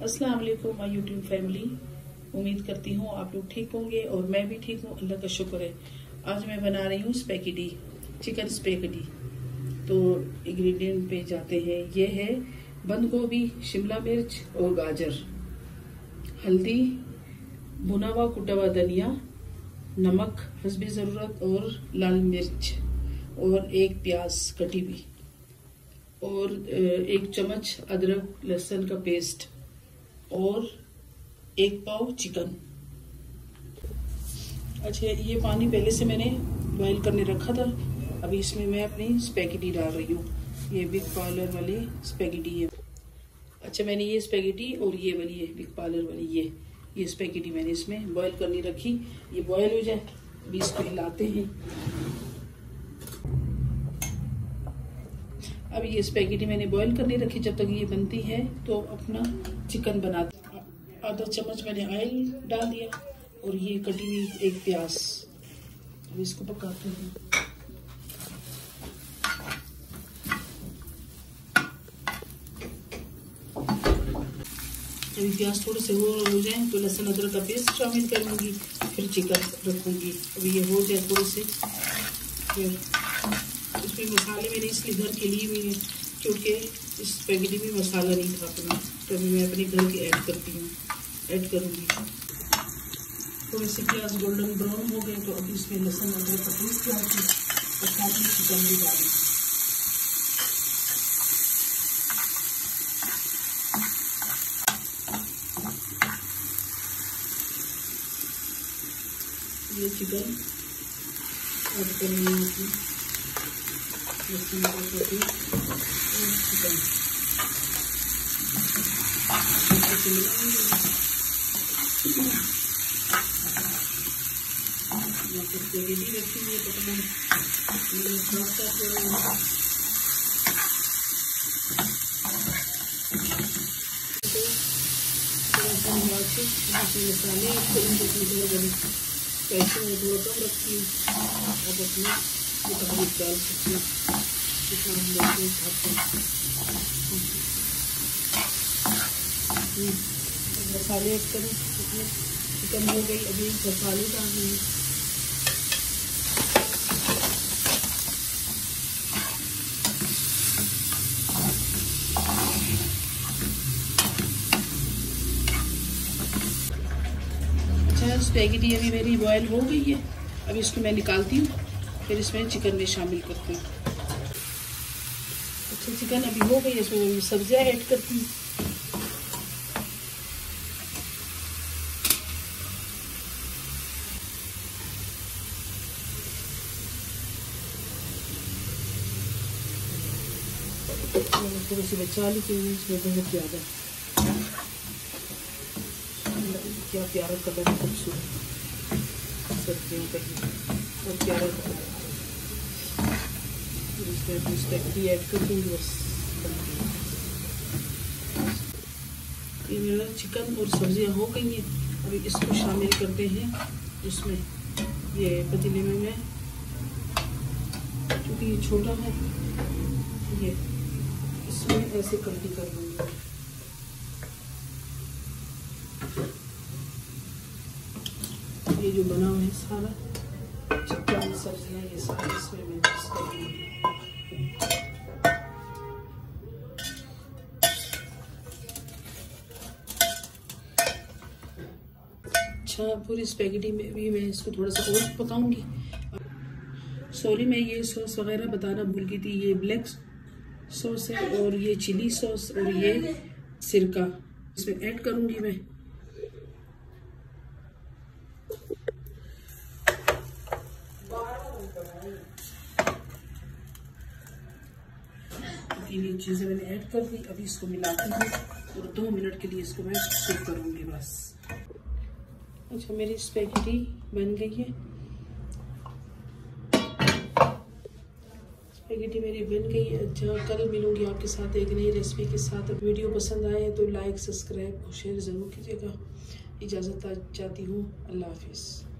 अस्सलाम वालेकुम my YouTube family. उम्मीद करती हूँ आप लोग ठीक होंगे और मैं भी ठीक हूँ, अल्लाह का शुक्र है। आज मैं बना रही हूँ स्पैगेटी, चिकन स्पैगेटी। तो इंग्रेडिएंट पे जाते हैं। ये है बंद गोभी, शिमला मिर्च और गाजर, हल्दी, भुना हुआ कुटा हुआ धनिया, नमक हस्बे ज़रूरत और लाल मिर्च और एक प्याज कटी हुई और 1 चम्मच अदरक लहसुन का पेस्ट और 1 पाव चिकन। अच्छा, ये पानी पहले से मैंने बॉईल करने रखा था। अभी इसमें मैं अपनी स्पैगेटी डाल रही हूँ। ये बिग पार्लर वाली स्पैगेटी है। अच्छा, मैंने ये स्पैगेटी और ये वाली है बिग पार्लर वाली, ये स्पैगेटी मैंने इसमें बॉईल करनी रखी। ये बॉईल हो जाए, अभी इसको हिलाते हैं। अब ये स्पैगेटी मैंने बॉईल करनी रखी। जब तक ये बनती है तो अपना चिकन बनाते हैं। आधा चम्मच मैंने ऑयल डाल दिया और ये कटी हुई 1 प्याज। अब इसको पकाते हैं। जब प्याज थोड़े से हो जाए तो लहसुन अदरक का पेस्ट शामिल करूंगी, फिर चिकन रखूंगी। अभी ये हो जाए थोड़े से, फिर इसमें मसाले मैंने इसलिए घर के लिए भी है क्योंकि इस स्पैगेटी में मसाला नहीं था अपना, तभी मैं अपने घर के ऐड करूंगी। थोड़े से प्याज गोल्डन ब्राउन हो गए तो अभी इसमें लहसुन अदरक का पेस्ट डालती और साथ में चिकन भी डालें। ये चिकन ऐड करेंगे अपनी लहसुन अदरक का पेस्ट और चिकन स्पैगेटी रखी हुई है पकने मसाले कैसे मैं थोड़ा कम रखती हूँ। अब अपने मुताबिक डाल सकती हूँ जितना हम लोग खाते हैं। मसाले ऐड करें, इसमें चिकन हो गई। अभी मसाले डालने हैं। स्पैगेटी अभी मेरी बॉयल हो गई है। अब इसको मैं निकालती हूँ, फिर इसमें चिकन में शामिल करती हूँ। अच्छा, चिकन अभी हो गई, इसमें सब्जियाँ ऐड करती हूँ। थोड़ी सी बचा ली क्योंकि इसमें बहुत ज़्यादा क्या प्यारा कलर, खूबसूरत सब्जियों का और प्यारा कलर। इसमें अपनी स्पैगेटी ऐड कर दूँगी बस। ये मेरा चिकन और सब्जियां हो गई हैं। अभी इसको शामिल करते हैं इसमें। ये पतीले में मैं, क्योंकि ये छोटा है, ये इसमें ऐसे कटी कर लूँगी। ये जो बना हुआ है सारा चिकन सब्जियां, ये सारी इसमें मैं मिक्स करूँगी। अच्छा, पूरी स्पैगेटी में भी मैं इसको थोड़ा सा और पकाऊंगी। सॉरी, मैं ये सॉस वगैरह बताना भूल गई थी। ये ब्लैक सॉस है और ये चिली सॉस और ये सिरका इसमें ऐड करूंगी मैं। ये चीज़ें मैंने ऐड कर दी। अभी इसको मिलाती हूँ और 2 मिनट के लिए इसको मैं कुक करूँगी बस। अच्छा, मेरी स्पैगेटी बन गई है। स्पैगेटी मेरी बन गई है। अच्छा, कल मिलूंगी आपके साथ एक नई रेसिपी के साथ। वीडियो पसंद आए तो लाइक, सब्सक्राइब और शेयर ज़रूर कीजिएगा। इजाज़त चाहती हूँ। अल्लाह हाफिज़।